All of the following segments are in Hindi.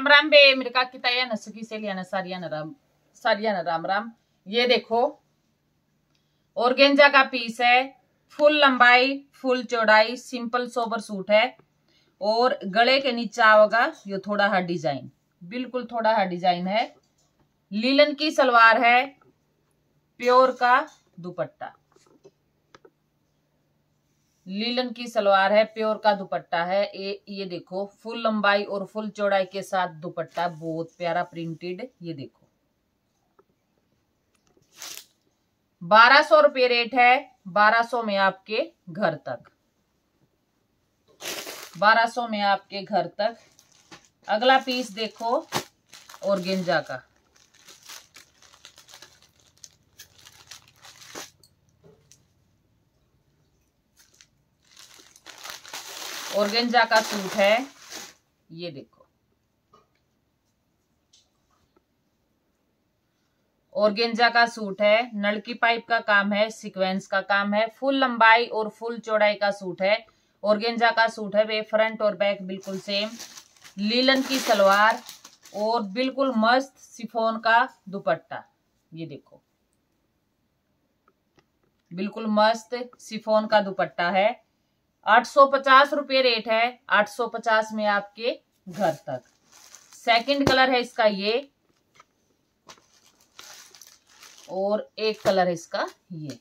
राम राम बे मेरे का किताया नसकी से लिया ना सारिया ना राम राम। ये देखो ऑर्गेंजा का पीस है, फुल लंबाई फुल चौड़ाई, सिंपल सोबर सूट है और गले के नीचे आओगा ये थोड़ा हा डिजाइन, बिल्कुल थोड़ा हा डिजाइन है। लीलन की सलवार है, प्योर का दुपट्टा, लीलन की सलवार है, प्योर का दुपट्टा है। ये देखो फुल लंबाई और फुल चौड़ाई के साथ दुपट्टा, बहुत प्यारा प्रिंटेड। ये देखो 1200 रुपये रेट है, 1200 में आपके घर तक, 1200 में आपके घर तक। अगला पीस देखो ऑर्गेंजा का, ऑर्गेंजा का सूट है। ये देखो ऑर्गेंजा का सूट है, नलकी पाइप का काम है, सीक्वेंस का काम है, फुल लंबाई और फुल चौड़ाई का सूट है। ऑर्गेंजा का सूट है, वे फ्रंट और बैक बिल्कुल सेम। लीलन की सलवार और बिल्कुल मस्त शिफॉन का दुपट्टा। ये देखो बिल्कुल मस्त शिफॉन का दुपट्टा है। 850 रुपये रेट है, 850 में आपके घर तक। सेकंड कलर है इसका ये, और एक कलर है इसका ये।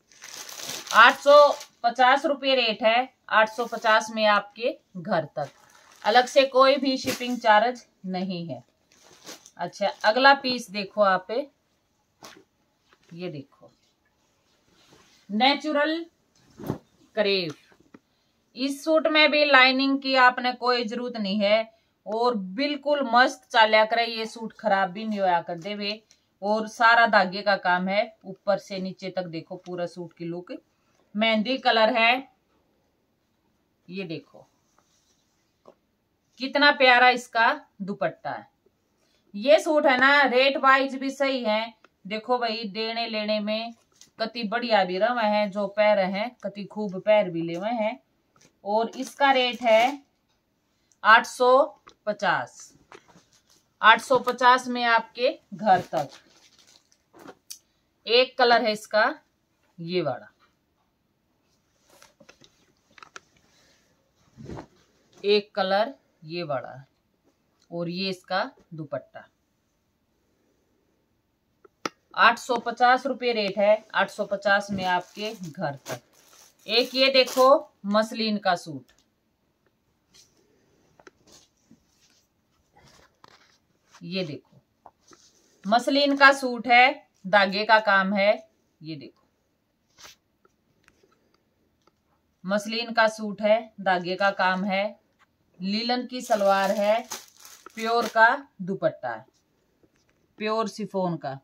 850 रुपये रेट है, 850 में आपके घर तक। अलग से कोई भी शिपिंग चार्ज नहीं है। अच्छा अगला पीस देखो आप, ये देखो नेचुरल करेव। इस सूट में भी लाइनिंग की आपने कोई जरूरत नहीं है और बिल्कुल मस्त चालिया करे। ये सूट खराब भी नहीं होया कर देवे और सारा धागे का काम है, ऊपर से नीचे तक देखो पूरा सूट की लुक। मेहंदी कलर है, ये देखो कितना प्यारा इसका दुपट्टा है। ये सूट है ना रेट वाइज भी सही है। देखो भाई देने लेने में कति बढ़िया भी रहे हैं, जो पैर हैं कति खूब पैर भी ले हुए हैं। और इसका रेट है 850, 850 में आपके घर तक। एक कलर है इसका ये वाला, एक कलर ये वाला है और ये इसका दुपट्टा। 850 रुपये रेट है, 850 में आपके घर तक। एक ये देखो मसलिन का सूट, ये देखो मसलिन का सूट है, धागे का काम है। ये देखो मसलिन का सूट है, धागे का काम है। लीलन की सलवार है, प्योर का दुपट्टा है, प्योर शिफॉन का।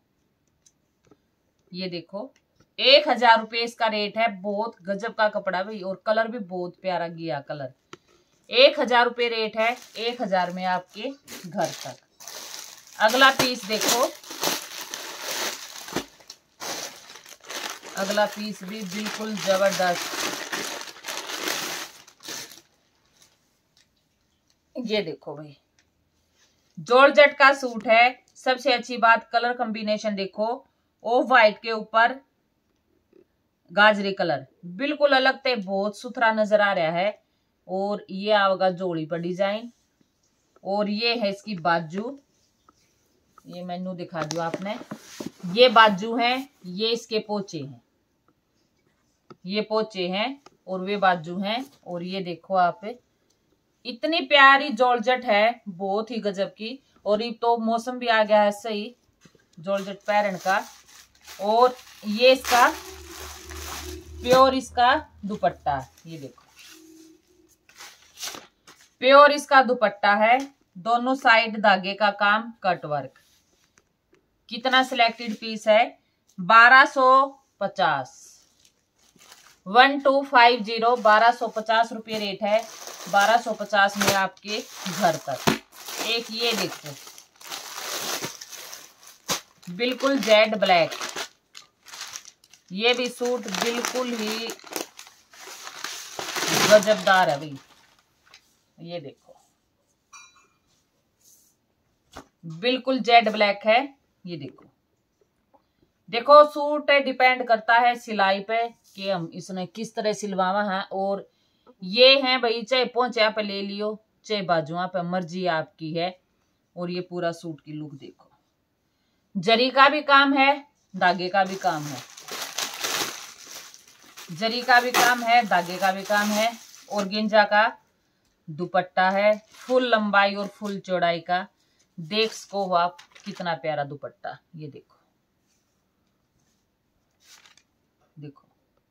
ये देखो 1000 रुपये इसका रेट है, बहुत गजब का कपड़ा भी और कलर भी बहुत प्यारा गया कलर। 1000 रुपये रेट है, 1000 में आपके घर तक। अगला पीस देखो, अगला पीस भी बिल्कुल जबरदस्त। ये देखो भाई जॉर्जेट का सूट है। सबसे अच्छी बात कलर कॉम्बिनेशन देखो, ऑफ वाइट के ऊपर गाजरी कलर, बिल्कुल अलग थे, बहुत सुथरा नजर आ रहा है। और ये आएगा जोड़ी पर डिजाइन, और ये है इसकी बाजू। ये मेनू दिखा दो आपने, ये बाजू है, ये इसके पोचे हैं, ये पोचे हैं और वे बाजू हैं। और ये देखो आप इतनी प्यारी जॉर्जेट है, बहुत ही गजब की। और ये तो मौसम भी आ गया है सही जॉर्जेट पैरन का। और ये इसका प्योर इसका दुपट्टा, ये देखो प्योर इसका दुपट्टा है, दोनों साइड धागे का काम, कट वर्क। कितना सिलेक्टेड पीस है, 1250, 1250, 1250 रुपये रेट है, 1250 में आपके घर तक। एक ये देखो बिल्कुल जेड ब्लैक, ये भी सूट बिल्कुल ही गजबदार है भाई। ये देखो बिल्कुल जेड ब्लैक है। ये देखो, देखो सूट डिपेंड करता है सिलाई पे कि हम इसने किस तरह सिलवावा है। और ये है भाई, चाहे पोंचे पे ले लियो, चाहे बाजुआ पे, मर्जी आपकी है। और ये पूरा सूट की लुक देखो, जरी का भी काम है, धागे का भी काम है, जरी का भी काम है, धागे का भी काम है। और गेंजा का दुपट्टा है, फुल लंबाई और फुल चौड़ाई का। देख सको आप कितना प्यारा दुपट्टा। ये देखो, देखो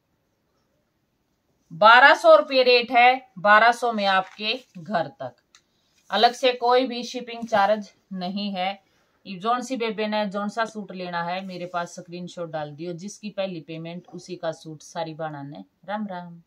1200 रुपये रेट है। 1200 में आपके घर तक, अलग से कोई भी शिपिंग चार्ज नहीं है। जोन सी बेबे ने जोन सा सूट लेना है मेरे पास स्क्रीनशॉट डाल दियो, जिसकी पहली पेमेंट उसी का सूट सारी बाना ने। राम राम।